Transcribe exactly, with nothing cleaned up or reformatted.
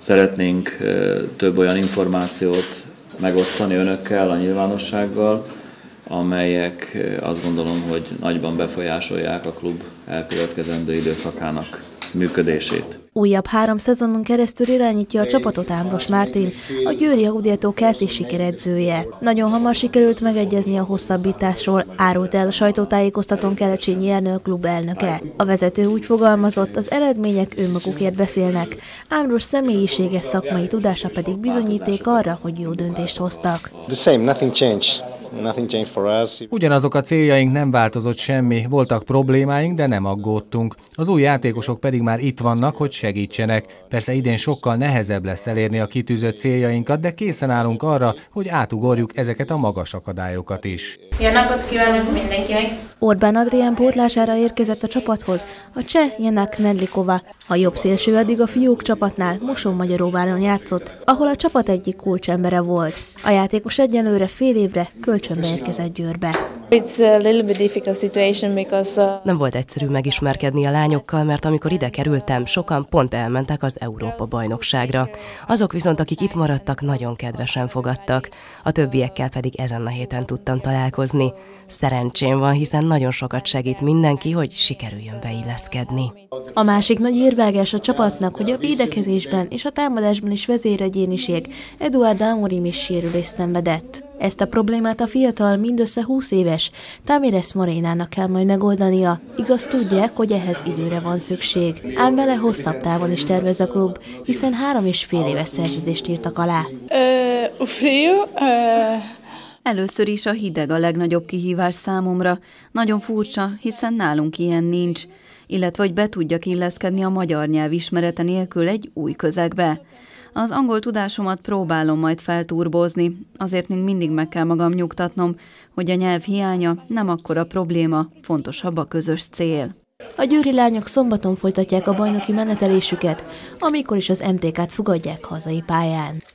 Szeretnénk több olyan információt megosztani önökkel, a nyilvánossággal, amelyek azt gondolom, hogy nagyban befolyásolják a klub elkövetkezendő időszakának működését. Újabb három szezonon keresztül irányítja a csapatot Ámros Mártin, a Győri Audietó Kelsey sikeredzője. Nagyon hamar sikerült megegyezni a hosszabbításról, árult el a sajtótájékoztatón Kelecsényi Ernő, a klub elnöke. A vezető úgy fogalmazott, az eredmények önmagukért beszélnek, Ámros személyiséges szakmai tudása pedig bizonyíték arra, hogy jó döntést hoztak. The same, nothing changed. Ugyanazok a céljaink, nem változott semmi, voltak problémáink, de nem aggódtunk. Az új játékosok pedig már itt vannak, hogy segítsenek. Persze idén sokkal nehezebb lesz elérni a kitűzött céljainkat, de készen állunk arra, hogy átugorjuk ezeket a magas akadályokat is. Jó napot kívánok mindenkinek! Orbán Adrián pótlására érkezett a csapathoz a cseh Janak Nedlikova. A jobb szélső eddig a fiúk csapatnál Mosonmagyaróváron játszott, ahol a csapat egyik kulcsembere volt. A játékos egyelőre fél évre kölcsönbe érkezett Győrbe. Nem volt egyszerű megismerkedni a lányokkal, mert amikor ide kerültem, sokan pont elmentek az Európa-bajnokságra. Azok viszont, akik itt maradtak, nagyon kedvesen fogadtak. A többiekkel pedig ezen a héten tudtam találkozni. Szerencsém van, hiszen nagyon sokat segít mindenki, hogy sikerüljön beilleszkedni. A másik nagy érvágás a csapatnak, hogy a védekezésben és a támadásban is vezéregyéniség, Eduard Amorim is sérülést szenvedett. Ezt a problémát a fiatal, mindössze húsz éves Tamires Morénának kell majd megoldania. Igaz, tudják, hogy ehhez időre van szükség. Ám vele hosszabb távon is tervez a klub, hiszen három és fél éves szerződést írtak alá. Uh, frio, uh... Először is a hideg a legnagyobb kihívás számomra. Nagyon furcsa, hiszen nálunk ilyen nincs, illetve hogy be tudjak illeszkedni a magyar nyelv ismerete nélkül egy új közegbe. Az angol tudásomat próbálom majd felturbozni, azért még mindig meg kell magam nyugtatnom, hogy a nyelv hiánya nem akkora probléma, fontosabb a közös cél. A győri lányok szombaton folytatják a bajnoki menetelésüket, amikor is az em té ká-t fogadják hazai pályán.